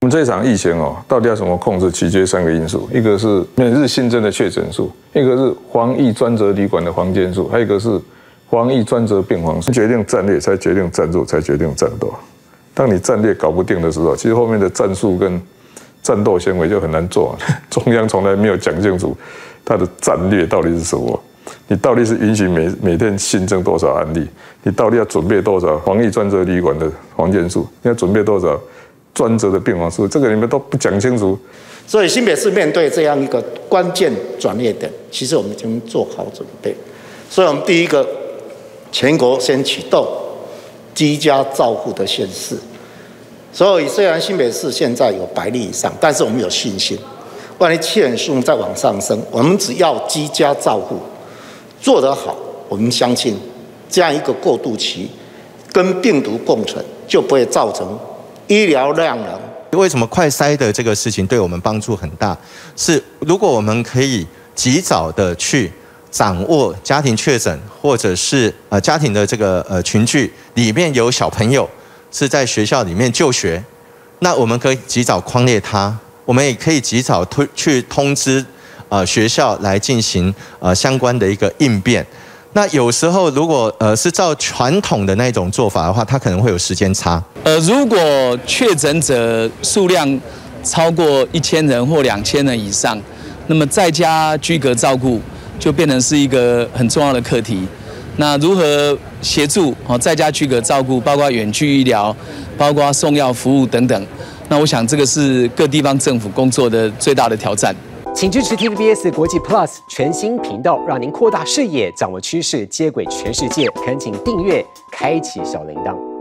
我们这一场疫情到底要怎么控制，取决于3个因素，一个是每日新增的确诊数，一个是防疫专责旅馆的房间数，还有一个是防疫专责病房数。决定战略，才决定战术，才决定战斗。当你战略搞不定的时候，其实后面的战术跟战斗行为就很难做。中央从来没有讲清楚它的战略到底是什么。你到底是允许每天新增多少案例？你到底要准备多少防疫专责旅馆的房间数？你要准备多少专责的病房数？这个你们都不讲清楚。 所以新北市面对这样一个关键转捩点，其实我们已经做好准备。所以我们第一个，全国先启动居家照护的县市。所以虽然新北市现在有100例以上，但是我们有信心，万一确诊数再往上升，我们只要居家照护做得好，我们相信这样一个过渡期跟病毒共存，就不会造成医疗量能。 为什么快筛的这个事情对我们帮助很大？是如果我们可以及早的去掌握家庭确诊，或者是家庭的这个群聚里面有小朋友是在学校里面就学，那我们可以及早匡列他，我们也可以及早去通知学校来进行相关的一个应变。那有时候如果是照传统的那种做法的话，它可能会有时间差。 如果确诊者数量超过1000人或2000人以上，那么在家居隔照顾就变成是一个很重要的课题。那如何协助在家居隔照顾，包括远距医疗，包括送药服务等等？那我想这个是各地方政府工作的最大的挑战。 请支持 TVBS 国际 Plus 全新频道，让您扩大视野，掌握趋势，接轨全世界。恳请订阅，开启小铃铛。